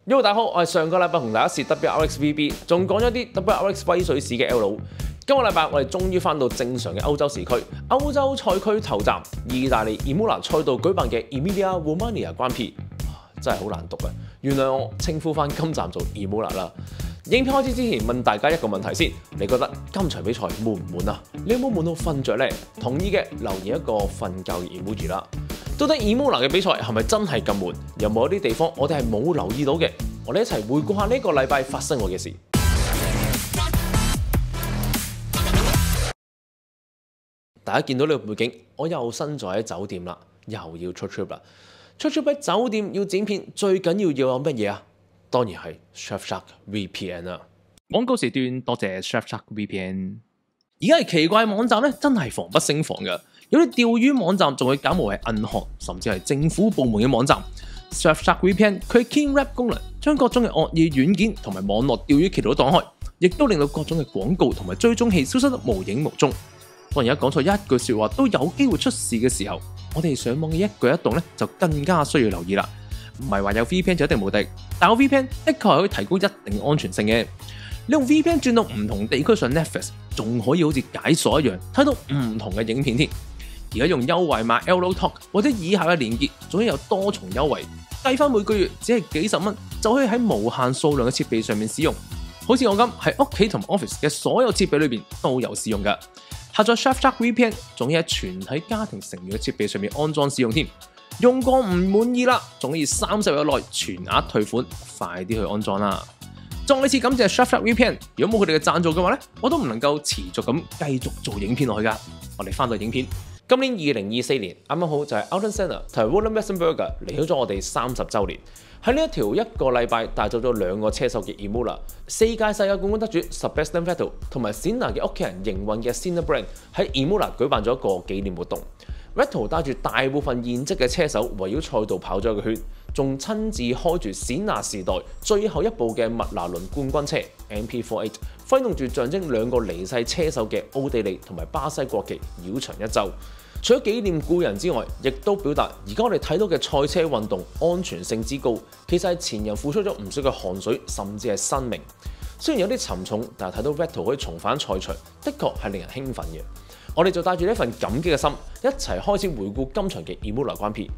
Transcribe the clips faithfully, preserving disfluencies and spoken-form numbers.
Yo， 大家好，我係上個禮拜同大家試 W R X V B， 仲講咗啲 W R X 威水史嘅 L 路。今個禮拜我哋終於翻到正常嘅歐洲時區，歐洲賽區頭站，意大利 Imola 賽道舉辦嘅 Emilia Romagna Grand Prix，真係好難讀啊！原諒我稱呼翻今站做 Imola 啦。影片開始之前問大家一個問題先，你覺得今場比賽悶唔悶啊？你有冇悶到瞓着呢？同意嘅留言一個瞓覺嘅 emoji 啦。到底 Imola 嘅比賽係咪真係咁悶？有冇一啲地方我哋係冇留意到嘅？我哋一齊回顧下呢個禮拜發生過嘅事。大家見到呢個背景，我又身在喺酒店啦，又要出 trip 啦。出 trip 喺酒店要剪片，最緊要要有乜嘢啊？當然係 Surfshark V P N 啦。 廣告時段多謝 Surfshark V P N。 而家係奇怪網站咧，真係防不勝防㗎。有啲釣魚網站仲會假冒係銀行，甚至係政府部門嘅網站。Surfshark V P N 佢 Clean Wrap 功能，將各種嘅惡意軟件同埋網絡釣魚渠道都擋開，亦都令到各種嘅廣告同埋追蹤器消失得無影無蹤。當而家講錯一句説話都有機會出事嘅時候，我哋上網嘅一舉一動咧就更加需要留意啦。唔係話有 V P N 就一定無敵，但有 V P N 的確係可以提高一定安全性嘅。你用 V P N 轉到唔同地區上 Netflix， 仲可以好似解鎖一樣睇到唔同嘅影片添。而家用優惠碼 Ello-Talk 或者以下嘅連結，仲可以有多重優惠，計翻每個月只係幾十蚊就可以喺無限數量嘅設備上面使用。好似我咁喺屋企同 office 嘅所有設備裏邊都有使用㗎。下載 Surfshark V P N 仲可以喺全體家庭成員嘅設備上面安裝使用添。用過唔滿意啦，仲可以三十日內全額退款，快啲去安裝啦！再次感謝 Surfshark V P N， 如果冇佢哋嘅贊助嘅話咧，我都唔能夠持續咁繼續做影片落去㗎。我哋翻到影片，今年二零二四年啱啱好就係 Ayrton Senna 同埋 Roland Ratzenberger 離開咗我哋三十週年。喺呢一條一個禮拜帶走咗兩個車手嘅 Imola， 四屆世界冠軍得主 Sebastian Vettel 同埋 Senna 嘅屋企人營運嘅 Senna Brand 喺 Imola 舉辦咗一個紀念活動。Vettel 帶住大部分現職嘅車手圍繞賽道跑咗一個圈，仲親自開住Senna時代最後一部嘅麥拿倫冠軍車 M P 四十八，揮動住象徵兩個離世車手嘅奧地利同埋巴西國旗繞場一周。除咗紀念故人之外，亦都表達而家我哋睇到嘅賽車運動安全性之高，其實係前人付出咗唔少嘅汗水，甚至係生命。雖然有啲沉重，但係睇到 Vettel 可以重返賽場，的確係令人興奮嘅。我哋就帶住呢份感激嘅心，一齊開始回顧今場嘅 Imola Grand Prix。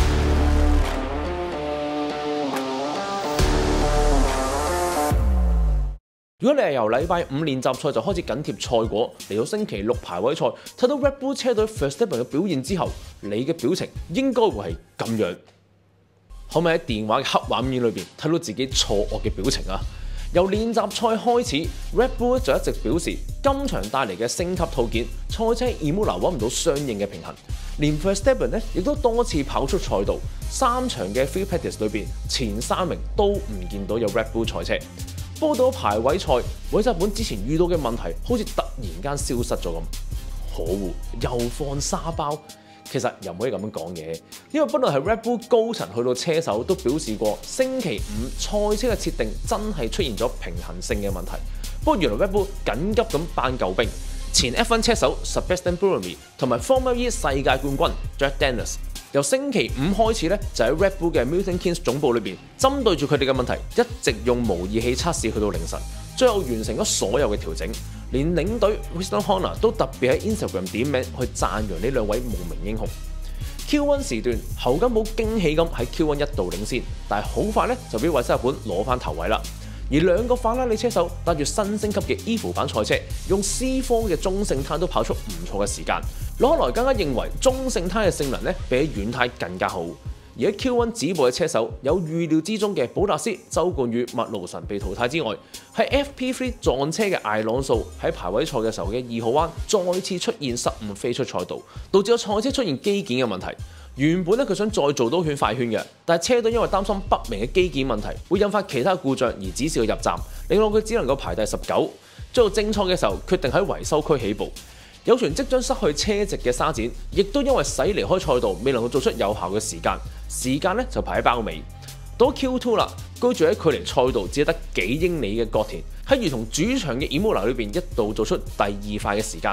如果你係由禮拜五練習賽就開始緊貼賽果，嚟到星期六排位賽，睇到 Red Bull 車隊 Verstappen 嘅表現之後，你嘅表情應該會係咁樣。可唔可以喺電話嘅黑畫面裏邊睇到自己錯愕嘅表情啊？由練習賽開始 ，Red Bull 就一直表示今場帶嚟嘅升級套件，賽車 Imola 揾唔到相應嘅平衡。連 Verstappen 咧亦都多次跑出賽道，三場嘅 Free Practice 裏邊前三名都唔見到有 Red Bull 賽車。不過到排位賽，韋斯塔本之前遇到嘅問題好似突然間消失咗咁，可惡，又放沙包。其實又唔可以咁樣講嘅，因為不論係 Red Bull 高層去到車手都表示過，星期五賽車嘅設定真係出現咗平衡性嘅問題。不過原來 Red Bull 緊急咁扮救兵，前 F 一 車手 Sebastian Buemi 同埋 Formula E 世界冠軍 Jack Dennis 由星期五開始咧，就喺 Red Bull 嘅 Milton Keynes 總部裏邊，針對住佢哋嘅問題，一直用模擬器測試去到凌晨，最後完成咗所有嘅調整。連領隊 Christian Horner 都特別喺 Instagram 點名去讚揚呢兩位無名英雄。Q 一 時段，侯金寶驚喜咁喺 Q 一 一度領先，但係好快咧就俾韋斯塔本攞翻頭位啦。而兩個法拉利車手帶住新升級嘅 Evo 版賽車，用 C 四 嘅中性胎都跑出唔錯嘅時間。攞來更加認為中性胎嘅性能咧比軟胎更加好。而喺 Q 一 止步嘅車手有預料之中嘅保達斯、周冠宇、麥勞臣被淘汰之外，喺 F P 三 撞車嘅艾朗素喺排位賽嘅時候嘅二號彎再次出現失誤飛出賽道，導致咗賽車出現機件嘅問題。原本咧佢想再做多圈快圈嘅，但係車隊因為擔心不明嘅機件問題會引發其他故障而指示佢入站，令到佢只能夠排第十九。最後正賽嘅時候決定喺維修區起步。有傳即將失去車籍嘅沙展，亦都因為駛離開賽道，未能夠做出有效嘅時間，時間咧就排喺包尾。到 Q 二 啦，居住喺距離賽道只得幾英里嘅角田，喺如同主場嘅 Imola 裏邊一度做出第二快嘅時間。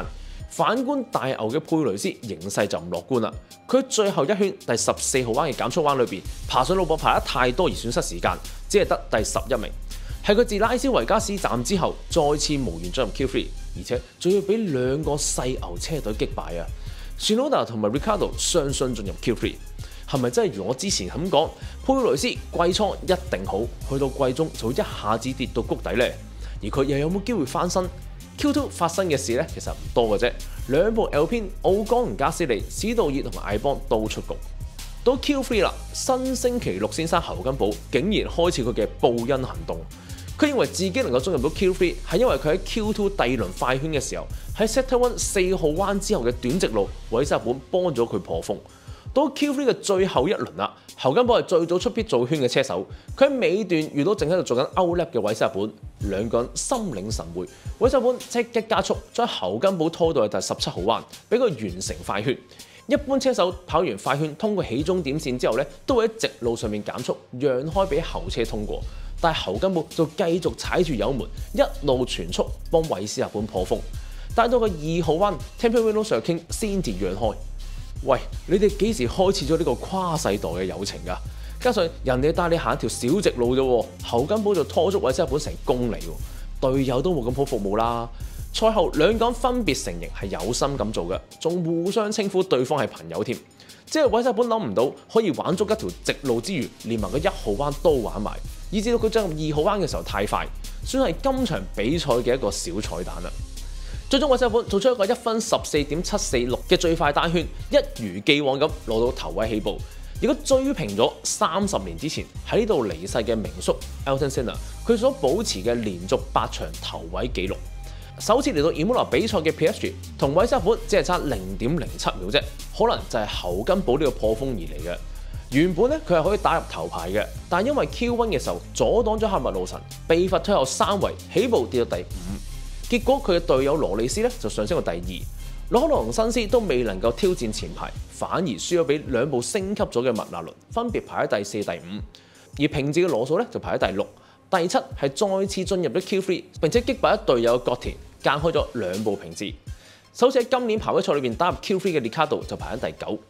反觀大牛嘅佩雷斯形勢就唔樂觀啦。佢最後一圈第十四號彎嘅減速彎裏邊，爬上路壆爬得太多而損失時間，只係得第十一名。係佢自拉斯維加斯站之後，再次無緣進入 Q 三，而且仲要俾兩個細牛車隊擊敗啊！Tsunoda 同埋 Ricciardo 雙雙進入 Q 三，係咪真係如我之前咁講？佩雷斯季初一定好，去到季中就會一下子跌到谷底呢？而佢又有冇機會翻身 ？Q 二發生嘅事咧，其實唔多嘅啫。兩部 Alpine 奧岡同加斯利、史道爾同埋艾邦都出局。到 Q 三啦，新星期六先生侯根寶竟然開始佢嘅報恩行動。佢認為自己能夠進入到 Q 三係因為佢喺 Q 二第二輪快圈嘅時候，喺 Sector One 四號彎之後嘅短直路，韋斯塔本幫咗佢破風。到 Q 三嘅最後一輪啦，侯根寶係最早出 pit 做圈嘅車手，佢喺尾段遇到正喺度做緊 outlap 嘅韋斯塔本，兩個人心領神會，韋斯塔本即刻加速將侯根寶拖到去第十七號彎，俾佢完成快圈。一般車手跑完快圈通過起終點線之後咧，都會喺直路上面減速，讓開俾後車通過。但係侯根寶就繼續踩住油門，一路全速幫韋斯塔本破風。帶到個二號彎 Temperino Circuit 先至讓開。喂，你哋幾時開始咗呢個跨世代嘅友情㗎？加上人哋帶你行一條小直路啫，侯根寶就拖足韋斯塔本成公里喎，隊友都冇咁好服務啦。賽後兩個人分別承認係有心咁做嘅，仲互相稱呼對方係朋友添。即係韋斯塔本諗唔到可以玩足一條直路之餘，連埋個一號彎都玩埋，以至到佢進入二號彎嘅時候太快，算係今場比賽嘅一個小彩蛋啦。最終韋斯塔本做出一個一分十四點七四六嘅最快單圈，一如既往咁攞到頭位起步，亦都追平咗三十年之前喺呢度離世嘅名宿 Ayrton Senna 佢所保持嘅連續八場頭位紀錄。首次嚟到 Imola 比賽嘅 Piastri 同韋斯塔本只係差零點零七秒啫，可能就係侯根寶呢個破風而嚟嘅。原本咧佢係可以打入頭牌嘅，但因為 Q 一嘅時候阻擋咗喀麥魯臣，被罰退後三位，起步跌到第五。結果佢嘅隊友羅利斯咧就上升到第二，羅可羅同辛斯都未能夠挑戰前排，反而輸咗俾兩部升級咗嘅麥拿倫，分別排喺第四、第五。而平治嘅羅素咧就排喺第六，第七係再次進入咗 Q 三，並且擊敗咗隊友嘅角田，間開咗兩部平治。首次喺今年排位賽裏邊打入 Q 三嘅列卡度就排喺第九。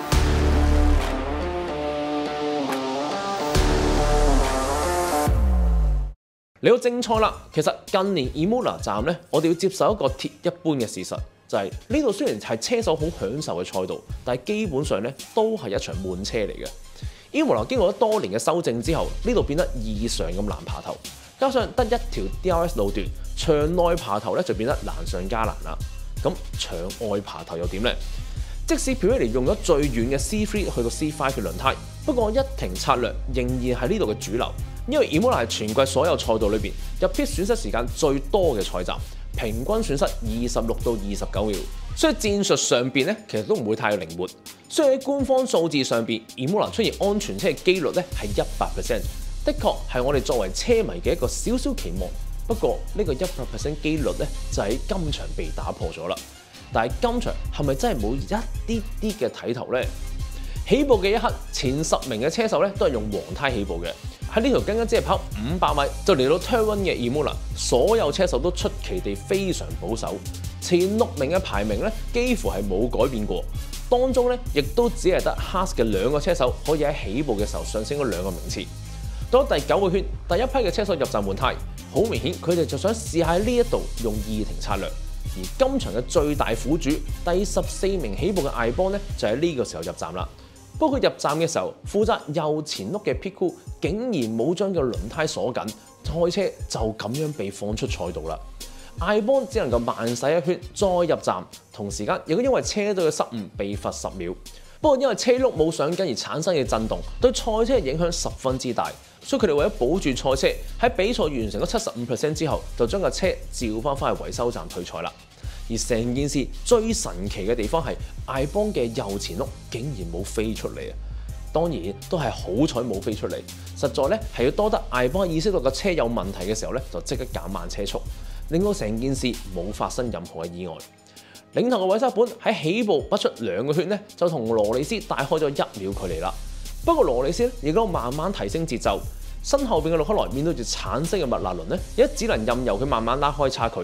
嚟到正賽啦，其實近年 Imola 站咧，我哋要接受一個鐵一般嘅事實，就係呢度雖然係車手好享受嘅賽道，但係基本上咧都係一場悶車嚟嘅。Imola 經過咗多年嘅修正之後，呢度變得異常咁難爬頭，加上得一條 D R S 路段，場內爬頭咧就變得難上加難啦。咁場外爬頭又點呢？即使 Pirelli 用咗最遠嘅 C 三去到 C 五嘅輪胎，不過一停策略仍然係呢度嘅主流。因為 Imola 係全季所有賽道裏邊入 pit 損失時間最多嘅賽站，平均損失二十六到二十九秒，所以戰術上邊咧其實都唔會太靈活。雖然喺官方數字上邊 Imola 出現安全車嘅機率咧係一百 percent， 的確係我哋作為車迷嘅一個少少期望。不過呢個一百 percent 機率咧就喺今場被打破咗啦。但係今場係咪真係冇一啲啲嘅睇頭呢？起步嘅一刻，前十名嘅車手咧都係用黃胎起步嘅。喺呢條僅僅只係跑五百米就嚟到 Turn One 嘅 Imola， 所有車手都出奇地非常保守，前六名嘅排名咧幾乎係冇改變過。當中咧亦都只係得 Haas 嘅兩個車手可以喺起步嘅時候上升咗兩個名次。到咗第九個圈，第一批嘅車手入站換胎，好明顯佢哋就想試下喺呢一度用二停策略。而今場嘅最大苦主，第十四名起步嘅艾邦咧就喺呢個時候入站啦。不過佢入站嘅時候，負責右前轆嘅 Piku 竟然冇將個輪胎鎖緊，賽車就咁樣被放出賽道啦。艾邦只能夠慢駛一圈再入站，同時間亦都因為車隊嘅失誤被罰十秒。不過因為車轆冇上緊而產生嘅震動，對賽車嘅影響十分之大，所以佢哋為咗保住賽車，喺比賽完成咗七十五 percent 之後，就將架車召翻返去維修站退賽啦。而成件事最神奇嘅地方係艾邦嘅右前轆竟然冇飛出嚟啊！當然都係好彩冇飛出嚟，實在咧係要多得艾邦意識到個車有問題嘅時候咧，就即刻減慢車速，令到成件事冇發生任何嘅意外。領頭嘅韋斯塔本喺起步不出兩個圈咧，就同羅里斯大開咗一秒距離啦。不過羅里斯咧亦都慢慢提升節奏，身後邊嘅魯克萊面對住橙色嘅麥拿倫咧，亦都只能任由佢慢慢拉開差距。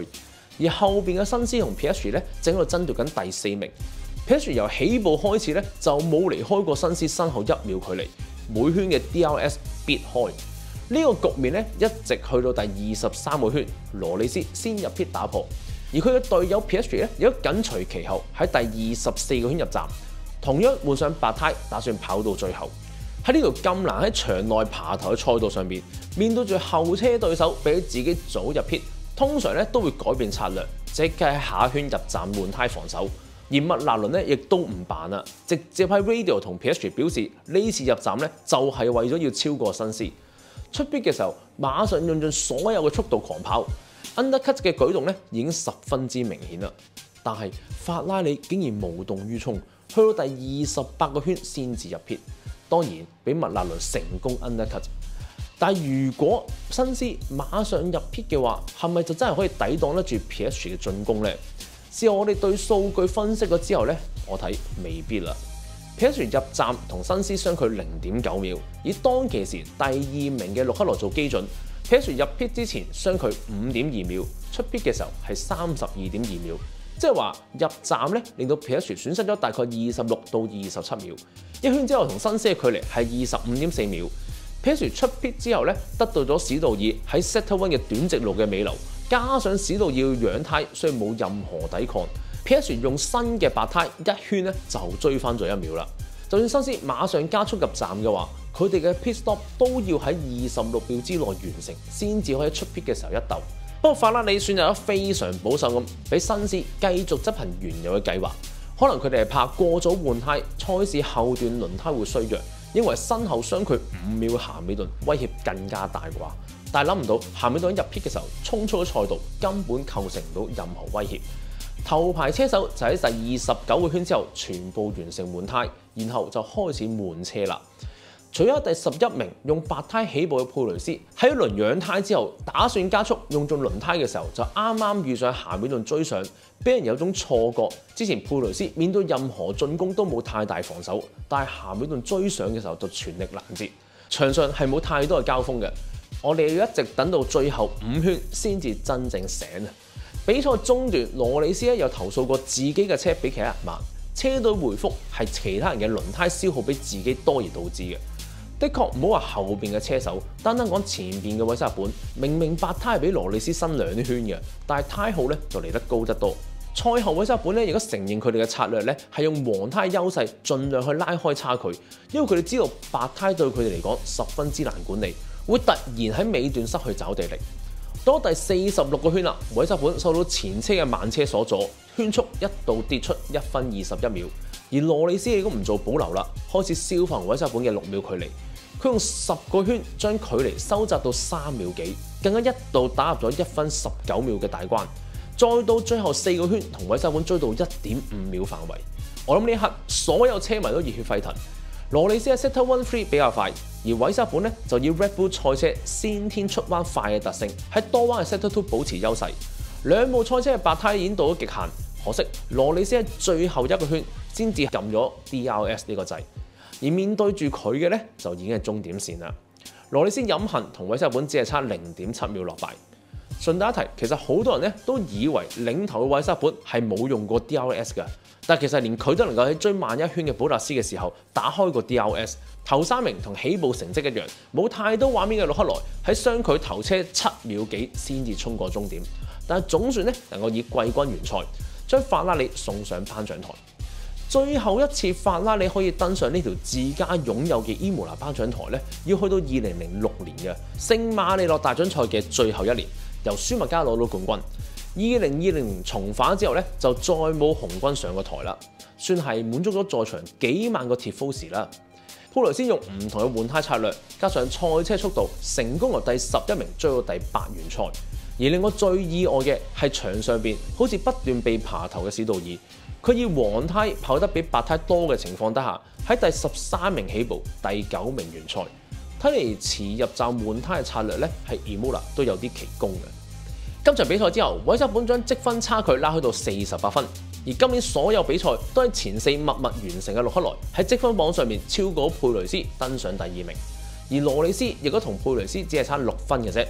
而後邊嘅新斯同 Piastri 咧正喺度爭奪緊第四名。Piastri 由起步開始咧就冇離開過新斯身後一秒距離，每圈嘅 D R S 必開。呢、這個局面咧一直去到第二十三個圈，羅利斯先入 pit 打破，而佢嘅隊友 Piastri 咧亦都緊隨其後喺第二十四個圈入站，同樣換上白胎，打算跑到最後。喺呢條咁難喺場內爬頭嘅賽道上邊，面對住後車對手比自己早入 pit，通常咧都會改變策略，即係喺下圈入站換胎防守。而麥納倫咧亦都唔扮啦，直接喺 radio 同 Piastri 表示呢次入站咧就係為咗要超過新斯。出 pit 嘅時候，馬上用盡所有嘅速度狂跑 ，undercut 嘅舉動咧已經十分之明顯啦。但係法拉利竟然無動於衷，去到第二十八個圈先至入 pit。當然俾麥納倫成功 undercut。但係如果新斯馬上入 pit 嘅話，係咪就真係可以抵擋得住 Piastri 嘅進攻呢？事後我哋對數據分析咗之後呢，我睇未必啦。Piastri 入站同新斯相距零點九秒，以當其時第二名嘅洛克羅做基準 ，Piastri 入 pit 之前相距五點二秒，出 pit 嘅時候係三十二點二秒，即係話入站咧令到 Piastri 損失咗大概二十六到二十七秒，一圈之後同新斯嘅距離係二十五點四秒。Piastri 出 pit 之後咧得到咗史道爾喺 Sector One 嘅短直路嘅尾流，加上史道爾要養胎，所以冇任何抵抗。Piastri 用新嘅白胎一圈咧就追翻咗一秒啦。就算新斯馬上加速入站嘅話，佢哋嘅 pit stop 都要喺二十六秒之內完成，先至可以出 pit 嘅時候一鬥。不過法拉利選擇咗非常保守咁，俾新斯繼續執行原有嘅計劃。可能佢哋係怕過早換胎，賽事後段輪胎會衰弱，因為身後相距五秒嘅咸美頓威脅更加大啩。但係諗唔到咸美頓入 pit 嘅時候衝出咗賽道，根本構成唔到任何威脅。頭排車手就喺第二十九個圈之後全部完成換胎，然後就開始換車啦。除咗第十一名用白胎起步嘅佩雷斯喺一輪養胎之後，打算加速用盡輪胎嘅時候，就啱啱遇上咸美頓追上，俾人有種錯覺。之前佩雷斯面對任何進攻都冇太大防守，但係咸美頓追上嘅時候就全力攔截，場上係冇太多嘅交鋒嘅。我哋要一直等到最後五圈先至真正醒啊！比賽中段，羅里斯咧有投訴過自己嘅車比其他人慢，車隊回覆係其他人嘅輪胎消耗比自己多而導致嘅。的確唔好話後邊嘅車手，單單講前邊嘅韋斯塔本，明明白胎係比羅里斯新兩圈嘅，但係胎號咧就嚟得高得多。賽後韋斯塔本咧亦都承認佢哋嘅策略咧係用黃胎優勢，盡量去拉開差距，因為佢哋知道白胎對佢哋嚟講十分之難管理，會突然喺尾段失去抓地力。到第四十六個圈啦，韋斯塔本受到前車嘅慢車所阻，圈速一度跌出一分二十一秒。而羅里斯亦都唔做保留啦，開始消防韋斯塔本嘅六秒距離。佢用十個圈將距離收窄到三秒幾，更加一度打入咗一分十九秒嘅大關。再到最後四個圈，同韋斯塔本追到一點五秒範圍。我諗呢一刻所有車迷都熱血沸騰。羅里斯喺 Sector One Three 比較快，而韋斯塔本咧就以 Red Bull 賽車先天出彎快嘅特性，喺多彎嘅 Sector Two 保持優勢。兩部賽車嘅白胎已經到咗極限，可惜羅里斯喺最後一個圈先至撳咗 D R S 呢個掣，而面對住佢嘅咧就已經係終點線啦。羅里斯飲恨同韋斯塔本只係差零點七秒落敗。順帶一提，其實好多人咧都以為領頭嘅韋斯塔本係冇用過 D R S 㗎。但其實連佢都能夠喺追慢一圈嘅保達斯嘅時候打開個 D R S， 頭三名同起步成績一樣，冇太多畫面嘅洛克萊喺相距頭車七秒幾先至衝過終點，但係總算咧能夠以季軍完賽，將法拉利送上頒獎台。最後一次法拉利可以登上呢條自家擁有嘅伊莫拿頒獎台咧，要去到二零零六年嘅聖馬力諾大獎賽嘅最後一年，由舒麥加攞到冠軍。二零二零年重返之後咧，就再冇紅軍上過台啦，算係滿足咗在場幾萬個鐵夫士啦。佩雷斯用唔同嘅換胎策略，加上賽車速度，成功由第十一名追到第八完賽。而令我最意外嘅係場上邊好似不斷被爬頭嘅史道爾，佢以黃胎跑得比白胎多嘅情況底下，喺第十三名起步，第九名完賽。睇嚟遲入站換胎嘅策略咧，係 Imola 都有啲奇功嘅。今場比賽之後，韋斯塔本將積分差距拉開到四十八分，而今年所有比賽都喺前四默默完成嘅洛克萊喺積分榜上面超過佩雷斯登上第二名，而羅里斯亦都同佩雷斯只係差六分嘅啫。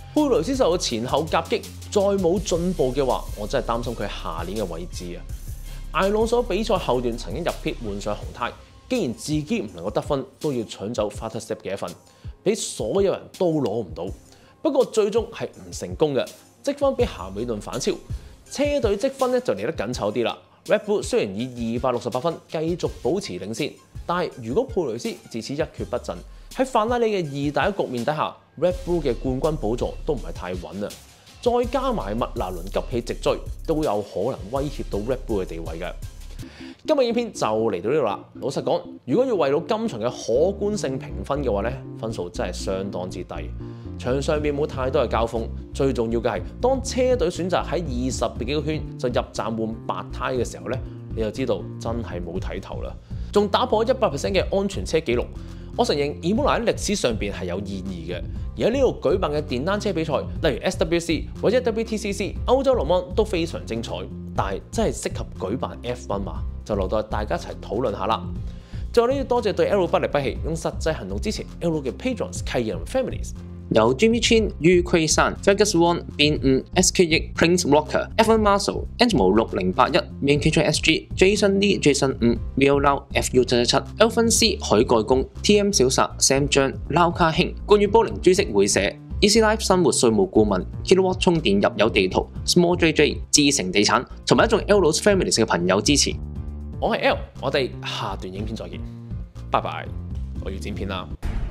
佩雷斯受到前後夾擊，再冇進步嘅話，我真係擔心佢下年嘅位置啊！艾朗索比賽後段曾經入 pit 換上紅胎，既然自己唔能夠得分，都要搶走 Fastest Lap 嘅一份，俾所有人都攞唔到。不過最終係唔成功嘅，積分俾夏美頓反超，車隊積分咧就嚟得緊湊啲啦。Red Bull 雖然以二百六十八分繼續保持領先，但係如果佩雷斯自此一蹶不振，喺法拉利嘅二打一局面底下 ，Red Bull 嘅冠軍寶座都唔係太穩啊！再加埋麥拿倫急起直追，都有可能威脅到 Red Bull 嘅地位嘅。今日影片就嚟到呢度啦。老實講，如果要為到今場嘅可觀性評分嘅話咧，分數真係相當之低。場上面冇太多嘅交鋒，最重要嘅係當車隊選擇喺二十幾個圈就入站換白胎嘅時候咧，你就知道真係冇睇頭啦。仲打破一百 percent 嘅安全車紀錄。我承認 Imola 喺歷史上邊係有意義嘅，而喺呢度舉辦嘅電單車比賽，例如 S W C 或者 W T C C 歐洲龍芒都非常精彩，但係真係適合舉辦 F 一嘛？就留待大家一齊討論下啦。最後呢，要多謝對 L 不離不棄，用實際行動支持 L 嘅 Patrons 契人 Families。 由 Jimmy Chin、于奎山、Fergus Won、邊五、S K 億、Prince Walker、F 一 Marshall、Angelo 六零八一、Main Kitchen S G、Jason Lee、Jason 五、Will Lau、F U 七七七、Elvin C、海蓋公、T M 小薩、Sam 張、撈卡興、冠宇波零株式會社、Easy Life 生活稅務顧問、Kilowatt 充電入油地圖、Small J J、智誠地產同埋一眾 L 佬 Families 嘅朋友支持。 我係 L，我哋下段影片再見，拜拜。我要剪片啦。